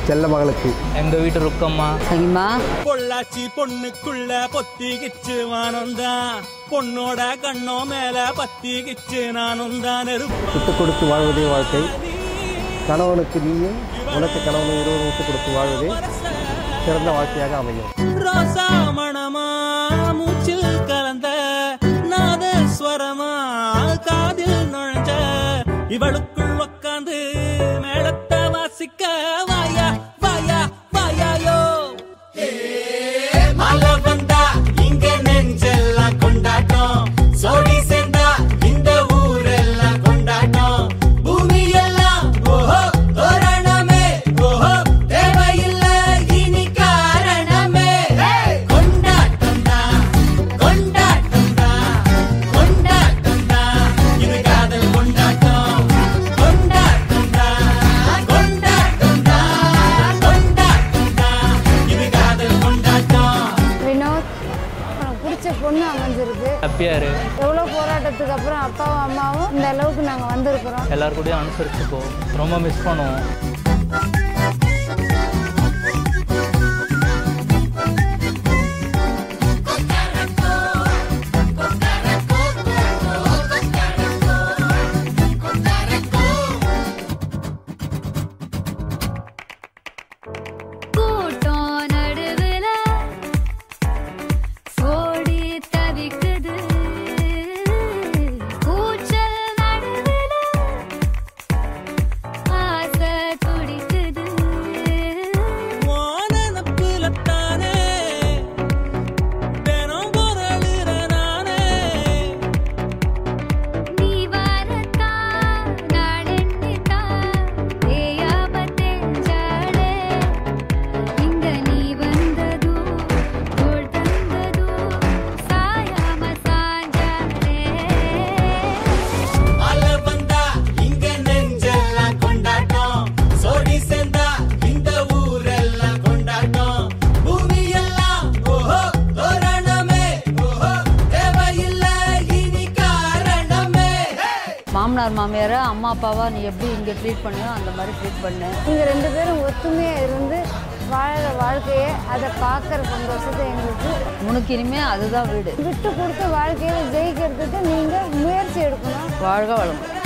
செல்ல மகளுக்கு எங்க வீட்டு ருக்கம்மா சரிம்மா. பொள்ளாச்சி பொண்ணுக்குள்ள பொத்திக்கிச்சு வானந்தான் பொண்ணோட கண்ணோ மேல பத்திக்கிச்சு நானும் தான் விட்டு கொடுத்து வாழ்வதே வாழ்க்கை. கணவனுக்கு நீயும் உனக்கு கணவனும் இருவரும் விட்டு கொடுத்து வாழ்வதே சிறந்த வாழ்க்கையாக அமையும். ரோசா மணமா மூச்சில் கலந்த நாதஸ்வரமா காதில் நுழைஞ்ச இவளுக்குள் உக்காந்து மேளத்தை வாசிக்க வாயா வாயா வாயாயோ. மழை வந்தா இங்க நெஞ்செல்லாம் கொண்டாட்டம், சோடி சேர்ந்தா இந்த ஊரெல்லாம் கொண்டாட்டம், பூமி எல்லாம் ஓஹோ தோரணமே ஓஹோ தேவையில்லை இனி காரணமே. கொண்டாட்டம் தான் கொண்டாட்டம் தான் கொண்டாட்டம் தான் இது காதல் கொண்டாட்டம். கொண்டாட்டம் தான் கொண்டாட்டம் தான் கொண்டாட்டம் தான் இது காதல் கொண்டாட்டம். வினோத், உனக்கு பிடிச்ச பொண்ணு அமைஞ்சிருக்கு. ஹாப்பியா இரு. எவ்வளோ போராட்டத்துக்கு அப்புறம் அப்பாவும் அம்மாவும் இந்த அளவுக்கு நாங்கள் வந்திருக்கிறோம். எல்லாரும் கூடயும் அனுசரிச்சுக்கோ. ரொம்ப மிஸ் பண்ணுவோம். கூட்டம் நடுவுல ஓடி தவிக்குது, கூச்சல் நடுவுல ஆசை துடிக்குது. வானப்புலத்தானே தினம் பொருளுற நானே, நீ வரத்தா நாளெண்ணித்தா ஏயாம தெரிஞ்சாளே, இங்க நீ வந்ததோ தோள் தந்ததோ சாயாம சாஞ்சாளே. மழை வந்தா இங்க நெஞ்செல்லாம் கொண்டாட்டம், சோடி சேர்ந்தா இந்த ஊரெல்லாம் கொண்டாட்டம், பூமி எல்லாம் ஓஹோ தோரணமே ஓஹோ தேவையில்லை இனி காரணமே. மாமனார் மாமியாரை அம்மா அப்பாவா நீ எப்படி இங்கே ட்ரீட் பண்ணியோ அந்த மாதிரி ட்ரீட் பண்ணு. நீங்கள் ரெண்டு பேரும் ஒத்துமையாக இருந்து வாழற வாழ்க்கையை அதை பார்க்குற சந்தோஷத்தை எங்களுக்கு உனக்கு இனிமே அதுதான் வீடு. விட்டு கொடுத்த வாழ்க்கையை ஜெயிக்கிறதுக்கு நீங்கள் முயற்சி எடுக்கணும். வாழ்க வளமுடன்.